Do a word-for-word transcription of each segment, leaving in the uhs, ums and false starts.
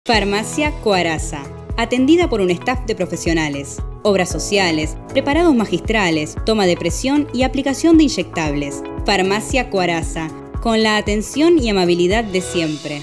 Farmacia Coaraza, atendida por un staff de profesionales, obras sociales, preparados magistrales, toma de presión y aplicación de inyectables. Farmacia Coaraza, con la atención y amabilidad de siempre.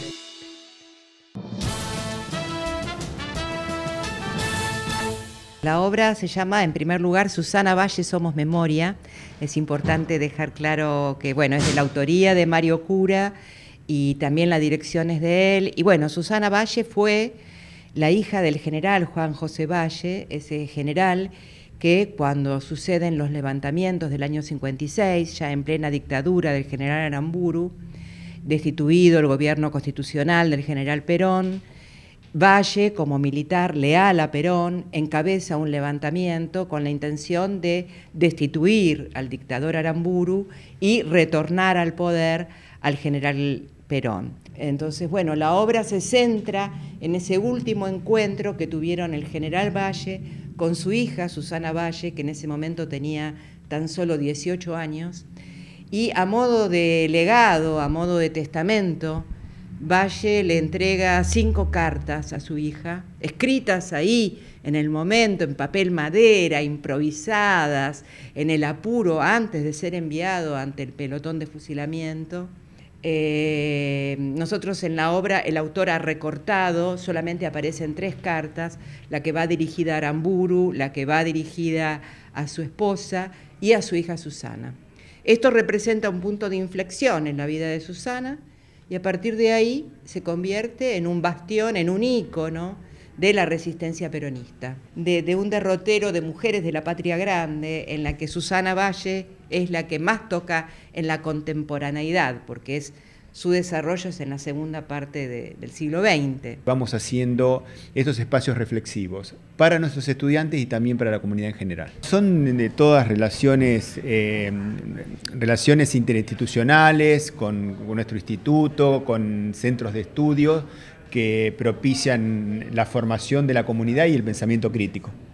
La obra se llama, en primer lugar, Susana Valle Somos Memoria. Es importante dejar claro que, bueno, es de la autoría de Mario Cura y también la dirección es de él. Y bueno, Susana Valle fue la hija del general Juan José Valle, ese general que cuando suceden los levantamientos del año cincuenta y seis, ya en plena dictadura del general Aramburu, destituido el gobierno constitucional del general Perón, Valle, como militar leal a Perón, encabeza un levantamiento con la intención de destituir al dictador Aramburu y retornar al poder al general Perón. Entonces, bueno, la obra se centra en ese último encuentro que tuvieron el general Valle con su hija, Susana Valle, que en ese momento tenía tan solo dieciocho años, y a modo de legado, a modo de testamento, Valle le entrega cinco cartas a su hija, escritas ahí en el momento, en papel madera, improvisadas, en el apuro antes de ser enviado ante el pelotón de fusilamiento. Eh, nosotros en la obra, el autor ha recortado, solamente aparecen tres cartas, la que va dirigida a Aramburu, la que va dirigida a su esposa y a su hija Susana. Esto representa un punto de inflexión en la vida de Susana, y a partir de ahí se convierte en un bastión, en un ícono de la resistencia peronista, de, de un derrotero de mujeres de la patria grande, en la que Susana Valle es la que más toca en la contemporaneidad, porque es su desarrollo es en la segunda parte de, del siglo veinte. Vamos haciendo estos espacios reflexivos para nuestros estudiantes y también para la comunidad en general. Son de todas relaciones, eh, relaciones interinstitucionales con, con nuestro instituto, con centros de estudio que propician la formación de la comunidad y el pensamiento crítico.